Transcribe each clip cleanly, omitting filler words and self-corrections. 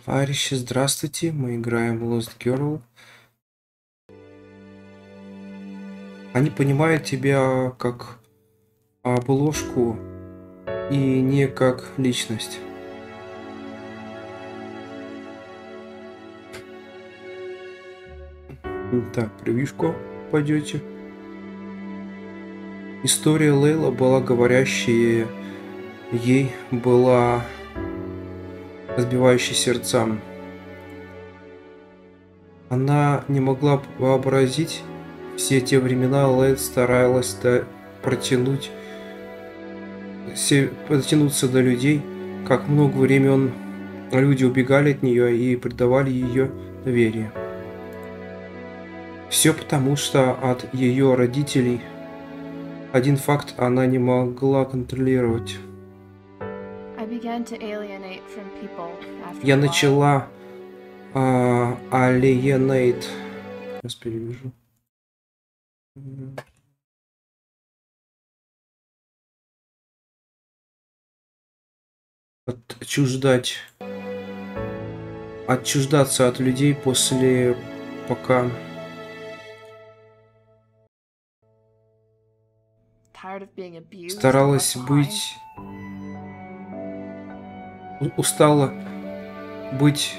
Товарищи, здравствуйте, мы играем Lost Girl. Они понимают тебя как обложку и не как личность. Так, превьюшку пойдете. История Лейла была говорящая, ей была разбивающей сердца. Она не могла вообразить все те времена. Лейл старалась протянуться до людей, как много времени люди убегали от нее и предавали ее доверие. Все потому, что от ее родителей один факт она не могла контролировать. Я начала alienate. Сейчас перевяжу. Отчуждаться от людей пока старалась быть, устала быть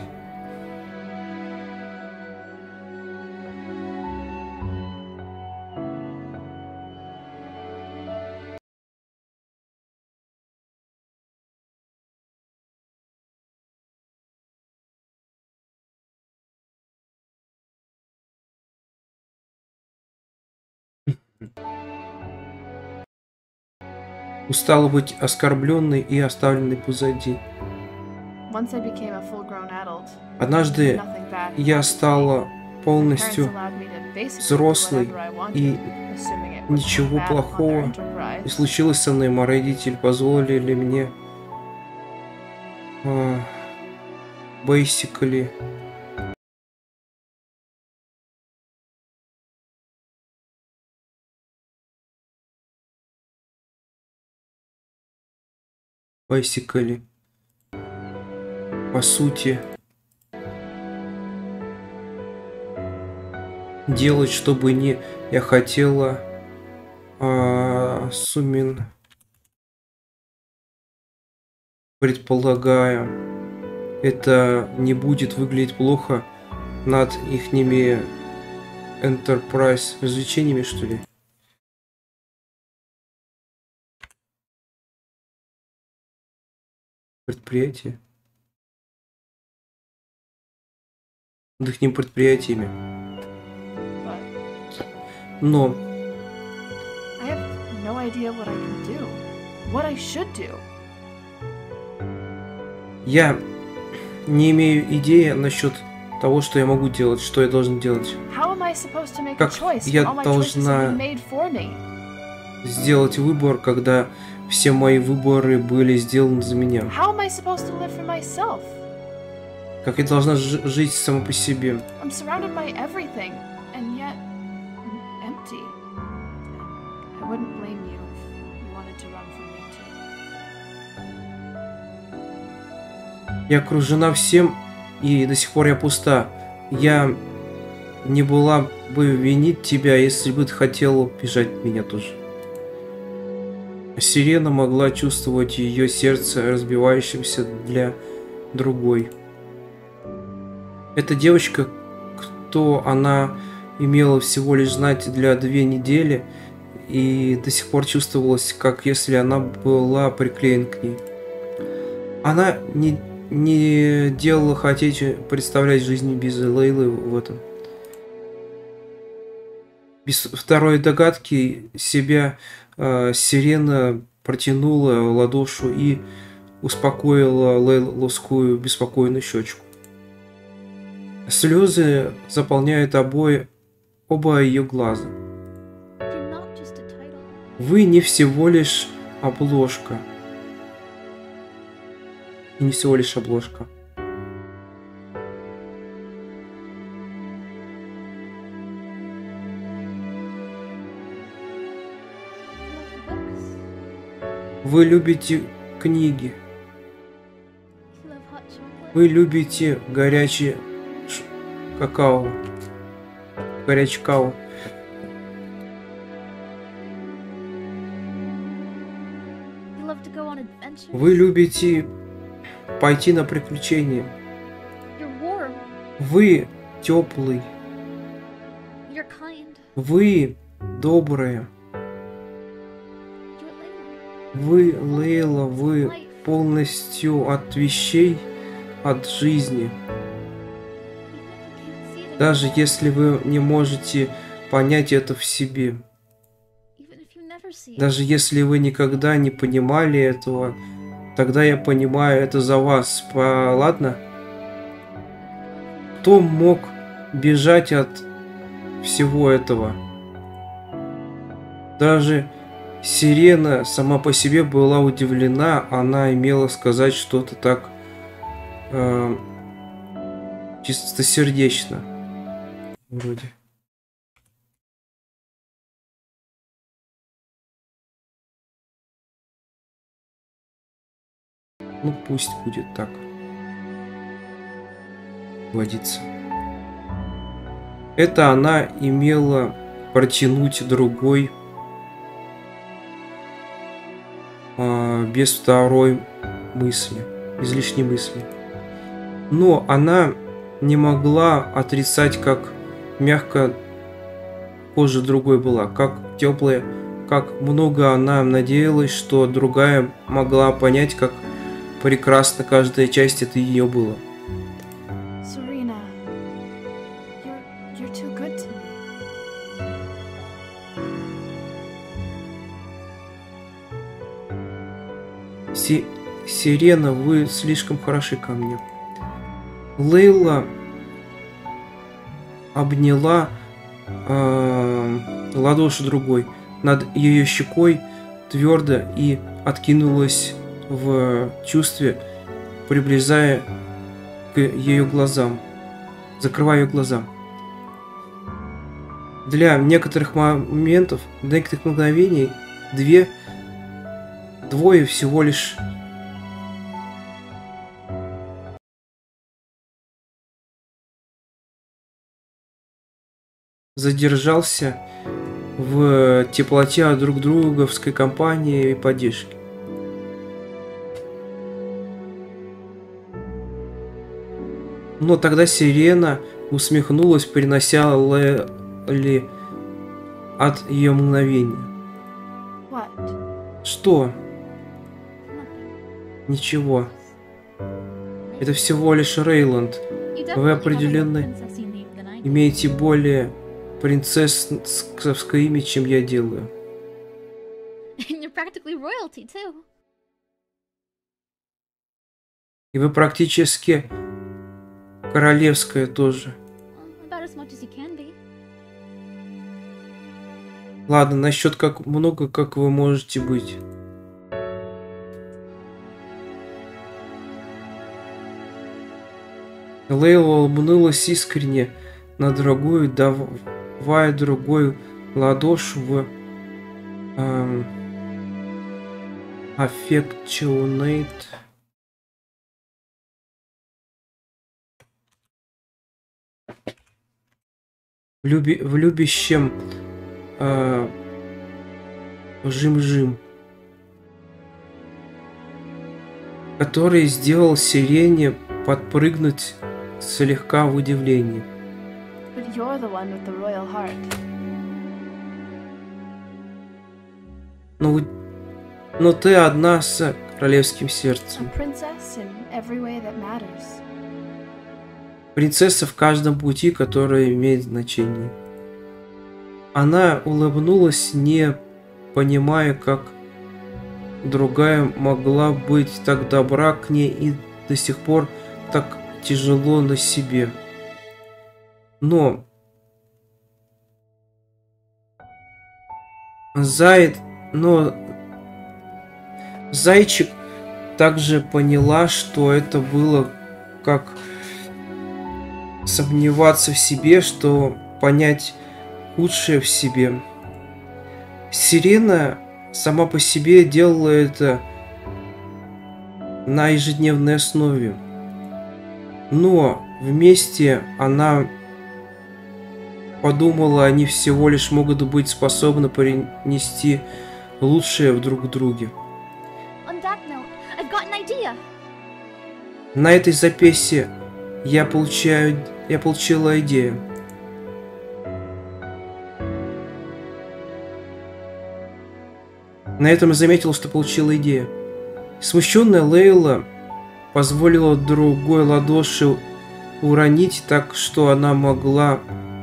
оскорбленной и оставленной позади. Однажды я стала полностью взрослой, и ничего плохого не случилось со мной. Мои родители позволили мне basically по сути делать, что бы ни я хотела. Сумин, предполагая, это не будет выглядеть плохо над ихними Enterprise развлечениями, что ли? Предприятие. Над ихними предприятиями. Но я не имею идеи насчет того, что я могу делать, что я должен делать. Как я должна сделать выбор, когда все мои выборы были сделаны за меня? Как я должна жить сама по себе? Я окружена всем, и до сих пор я пуста. Я не была бы винить тебя, если бы ты хотела бежать от меня тоже. Сирена могла чувствовать ее сердце, разбивающимся для другой. Эта девочка, кто она, имела всего лишь знать для 2 недели, и до сих пор чувствовалась, как если она была приклеена к ней. Она не делала хотеть представлять жизнь без Лейлы в этом. Без второй догадки себя Сирена протянула ладошу и успокоила Лейловскую беспокойную щечку. Слезы заполняют оба ее глаза. Вы не всего лишь обложка. И не всего лишь обложка. Вы любите книги. Вы любите горячий какао. Горячий какао. You love to go on adventures. Вы любите пойти на приключения. You're warm. Вы теплый. You're kind. Вы добрая. You're Layla. Вы, Лейла, вы полностью от вещей, от жизни. Even if you can't see it in Даже yourself, если вы не можете понять это в себе. even if you never see it, Даже если вы никогда не понимали этого, тогда я понимаю это за вас. Ладно? Кто мог бежать от всего этого? Даже Сирена сама по себе была удивлена, она имела сказать что-то так чистосердечно. Вроде. Ну пусть будет так. Водиться. Это она имела протянуть другой без второй мысли, без лишней мысли. Но она не могла отрицать, как мягко кожа другой была, как теплая, как много она надеялась, что другая могла понять, как прекрасно каждая часть это ее было. Serena, you're too good to me. Сирена, вы слишком хороши ко мне. Лейла обняла ладоши другой над ее щекой твердо и откинулась в чувстве, приближая к ее глазам, закрывая ее глаза. Для некоторых моментов, для некоторых мгновений, двое всего лишь задержался в теплоте друг друговской компании и поддержки. Но тогда Сирена усмехнулась, принося Лейли от ее мгновения. What? Что? Nothing. Ничего. Это всего лишь Рейланд. You Вы definitely have a more определенно princessy name than I do. имеете более принцессовское имя, чем я делаю. And you're practically royalty too. И вы практически королевская тоже. Well, about as much as you can be. Ладно, насчет как много, как вы можете быть. Лейла улыбнулась искренне на другую, давая другой ладошь в affectionate. В любящем жим-жим, который сделал Сирене подпрыгнуть слегка в удивлении. But you're the one with the royal heart. Но ты одна с королевским A сердцем. princess in every way that matters. Принцесса в каждом пути, которая имеет значение. Она улыбнулась, не понимая, как другая могла быть так добра к ней и до сих пор так тяжело на себе. Но Зайчик также поняла, что это было как сомневаться в себе, что понять худшее в себе. Сирена сама по себе делала это на ежедневной основе. Но вместе она подумала, они всего лишь могут быть способны принести лучшее в друг друге. On that note, I've got an idea. На этой записи я получила идею. На этом я заметила, что получила идею. Смущенная Лейла позволила другой ладоши уронить так, что она могла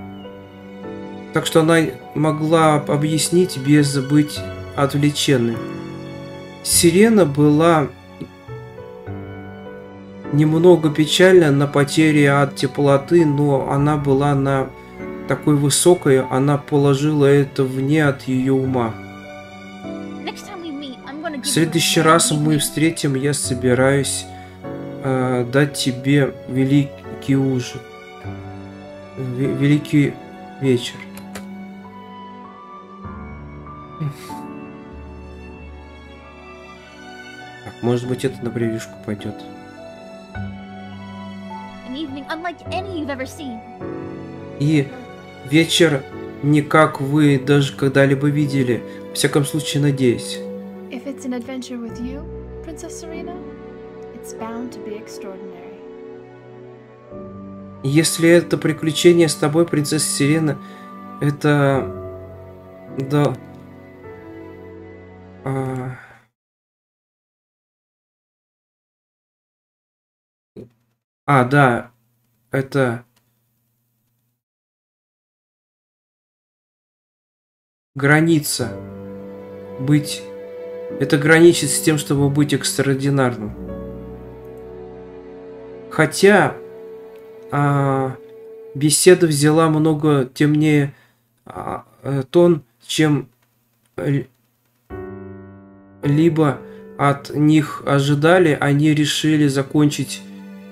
объяснить без быть отвлеченной. Сирена была немного печальна на потере от теплоты, но она была на такой высокой, она положила это вне от ее ума. В следующий раз мы встретим, я собираюсь дать тебе великий ужин, великий вечер. Так, может быть, это на превьюшку пойдет. И вечер не как вы даже когда-либо видели, во всяком случае, надеюсь. Если это приключение с тобой, принцесса Сирена, это... Да... да, это... Граница. Быть... Это граничит с тем, чтобы быть экстраординарным. Хотя... беседа взяла много темнее тон, чем либо от них ожидали, они решили закончить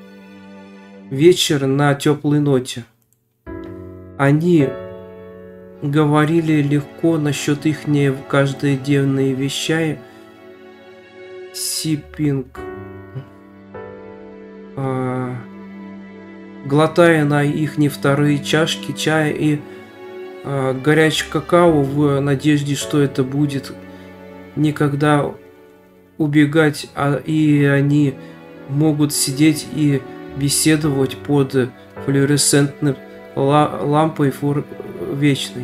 вечер на теплой ноте. Они говорили легко насчет их каждодневные вещи, сипинг, глотая на их вторые чашки чая и горячий какао в надежде, что это будет никогда убегать, и они могут сидеть и беседовать под флуоресцентной лампой вечной.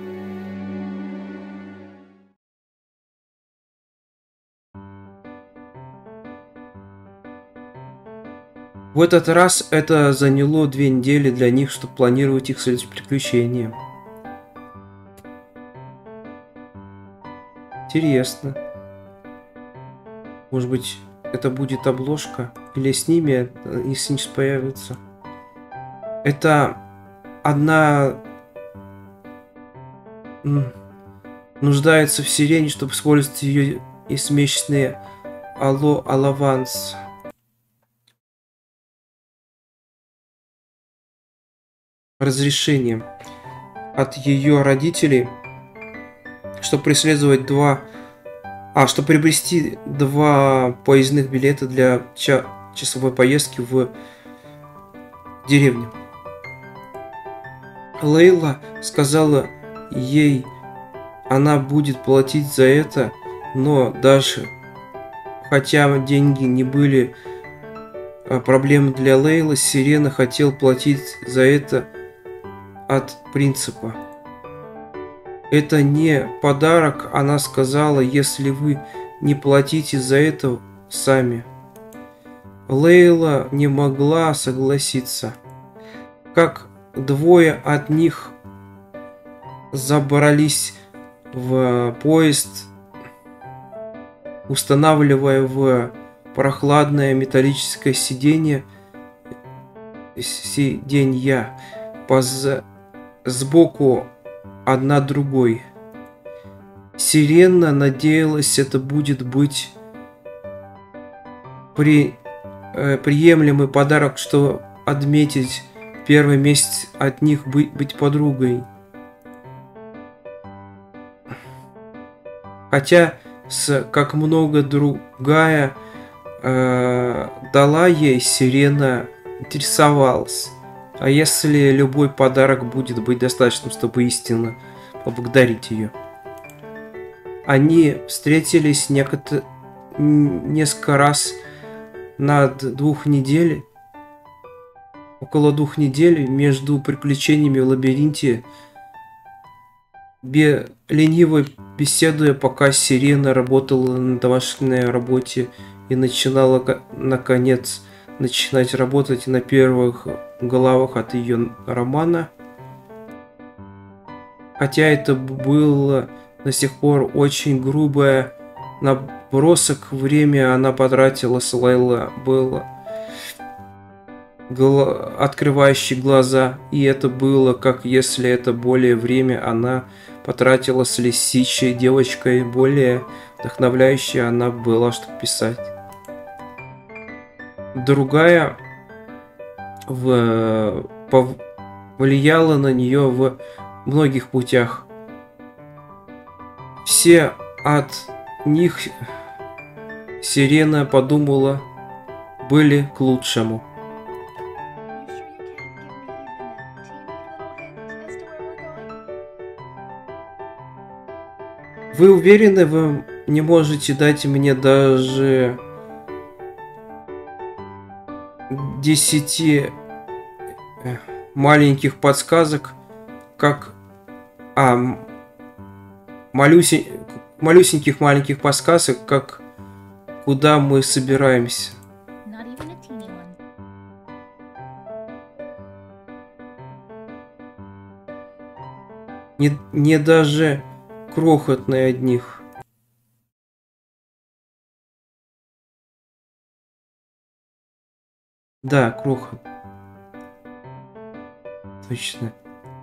В этот раз это заняло 2 недели для них, чтобы планировать их следующее приключение. Интересно. Может быть, это будет обложка? Или с ними, если не появится? Это одна нуждается в сирене, чтобы использовать ее ежемесячный алаванс. Разрешение от ее родителей, чтобы преследовать чтобы приобрести 2 поездных билета для часовой поездки в деревню. Лейла сказала ей, она будет платить за это, но даже хотя деньги не были проблемой для Лейлы, Сирена хотел платить за это от принципа. Это не подарок, она сказала, если вы не платите за это сами. Лейла не могла согласиться. Как 2 от них забрались в поезд, устанавливая в прохладное металлическое сиденье сбоку одна другой. Сирена надеялась, это будет быть приемлемый подарок, чтобы отметить первый месяц от них быть подругой. Хотя как много другая дала ей, Сирена интересовалась. А если любой подарок будет быть достаточным, чтобы истинно поблагодарить ее? Они встретились несколько раз около 2 недель между приключениями в лабиринте, лениво беседуя, пока Сирена работала на домашней работе и начинать работать на первых главах от ее романа. Хотя это было до сих пор очень грубое набросок, время она потратила с Лейлой было открывающий глаза, и это было как если это более время она потратила с лисичей девочкой, более вдохновляющей она была, чтобы писать. Другая повлияла на нее в многих путях. Все от них Сирена подумала были к лучшему. Вы уверены, вы не можете дать мне даже 10 маленьких подсказок, как малюсеньких маленьких подсказок, как куда мы собираемся? Не даже крохотные от них. Да, крохот. Точно.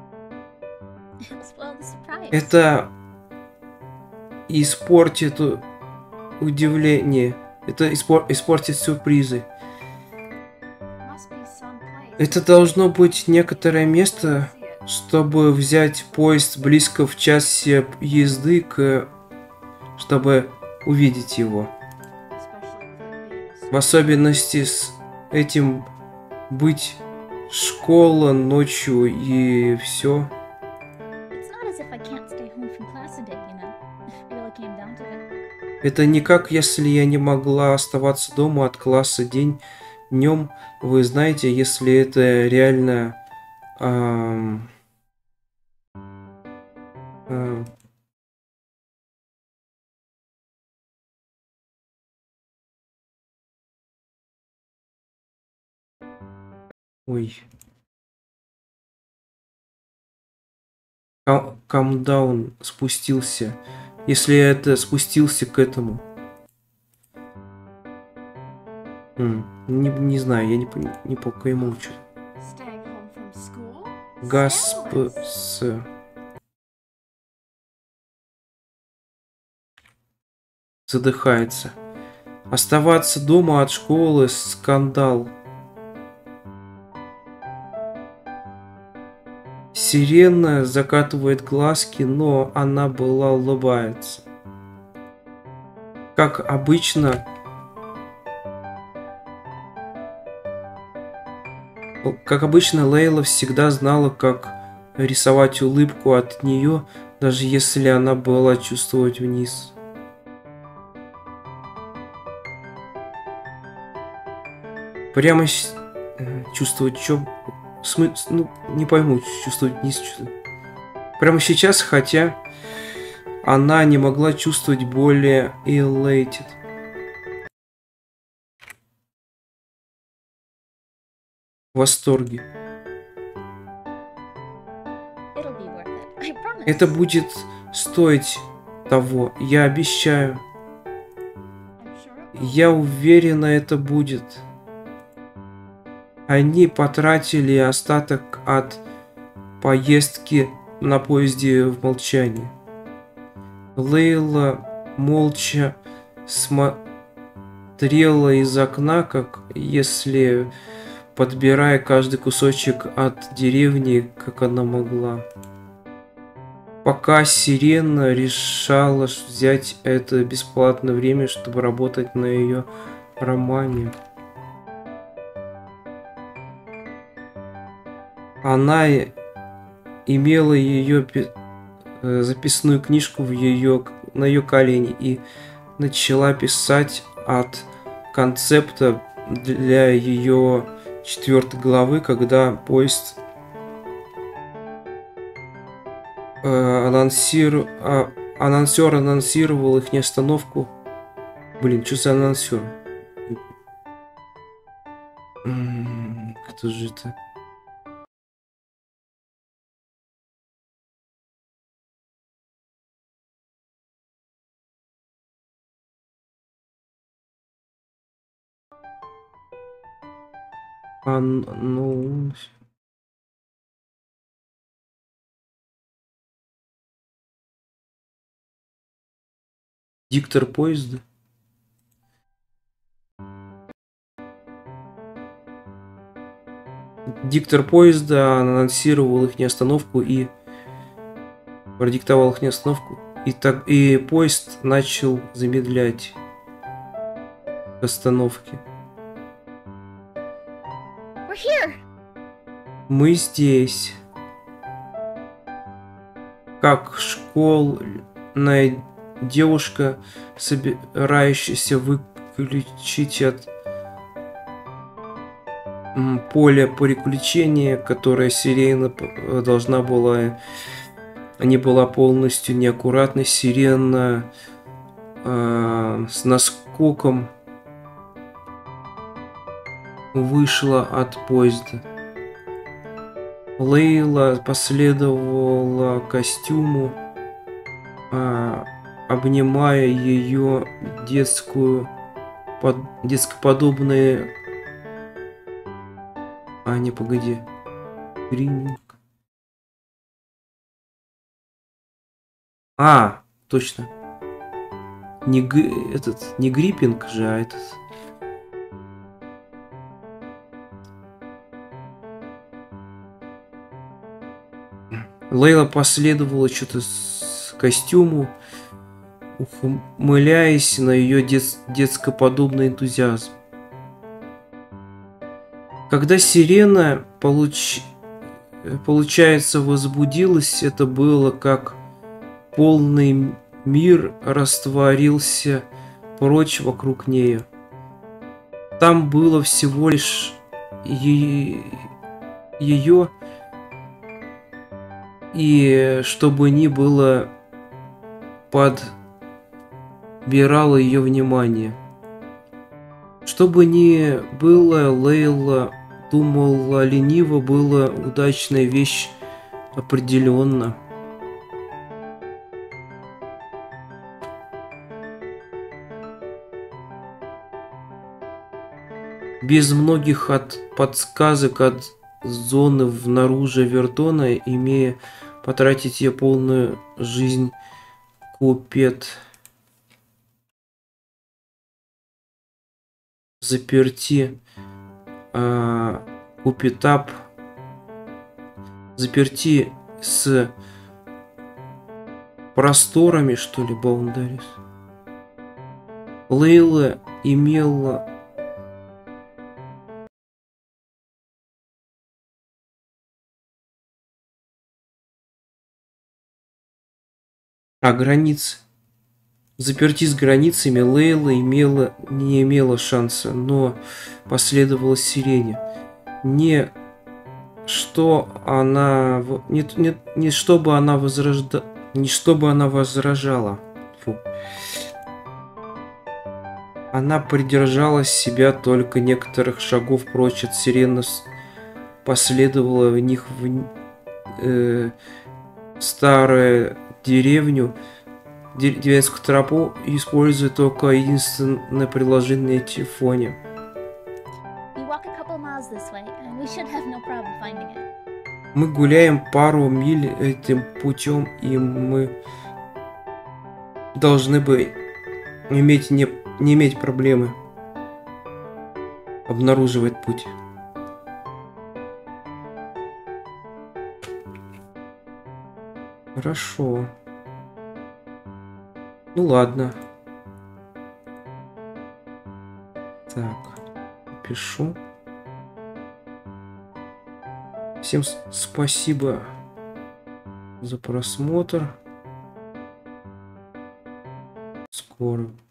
Это испортит удивление. Это испортит сюрпризы. Это должно быть некоторое место, чтобы взять поезд близко в часе езды, чтобы увидеть его. В особенности с этим быть школа ночью и все. Это не как если я не могла оставаться дома от класса днем. Вы знаете, если это реально ой. Камдаун спустился. Если это спустился к этому. Не знаю, я не пойму. Гаспс. Задыхается. Оставаться дома от школы — скандал. Сирена закатывает глазки, но она была улыбается. Как обычно, Лейла всегда знала, как рисовать улыбку от нее, даже если она была чувствовать вниз. Прямо чувствовать что? Не пойму, чувствовать вниз. Прямо сейчас, хотя она не могла чувствовать более elated. В восторге. Это будет стоить того, я обещаю. Я уверена, это будет. Они потратили остаток от поездки на поезде в молчании. Лейла молча смотрела из окна, как если подбирая каждый кусочек от деревни, как она могла. Пока Сирена решала взять это бесплатное время, чтобы работать на ее романе. Она имела ее записную книжку на ее колени и начала писать от концепта для ее 4 главы, когда поезд анонсер анонсировал их остановку. Блин, что за анонсер? Кто же это? Ну... Диктор поезда? Диктор поезда анонсировал их остановку и продиктовал их остановку. И поезд начал замедлять остановки. We're here. Мы здесь. Как школьная девушка, собирающаяся выключить от поля приключения, которое сирена должна была, не была полностью неаккуратной. Сирена с наскоком вышла от поезда. Лейла последовала костюму, обнимая ее детскоподобные... не, погоди. Гриминг. Точно. Не гриппинг же, а этот... Лейла последовала что-то с костюму, ухмыляясь на ее детскоподобный энтузиазм. Когда сирена, получается, возбудилась, это было как полный мир растворился прочь вокруг нее. Там было всего лишь ее, и чтобы ни было, подбирало ее внимание. Что бы ни было, Лейла думала лениво, была удачная вещь определенно. Без многих подсказок от зоны внаружи Вертона, имея потратить ее полную жизнь, купет заперти, купетап заперти с просторами, что ли, Boundaries. Лейла имела границы. Заперти с границами, Лейла не имела шанса, но последовала сирене. Не чтобы она возражала. Фу. Она придержалась себя только некоторых шагов прочь от сирены, последовала в них старую деревенскую тропу, используя только единственное приложение на телефоне. Мы гуляем пару миль этим путем, и мы должны бы не иметь проблемы обнаруживать путь. Хорошо. Ну ладно. Так, пишу. Всем спасибо за просмотр. Скоро.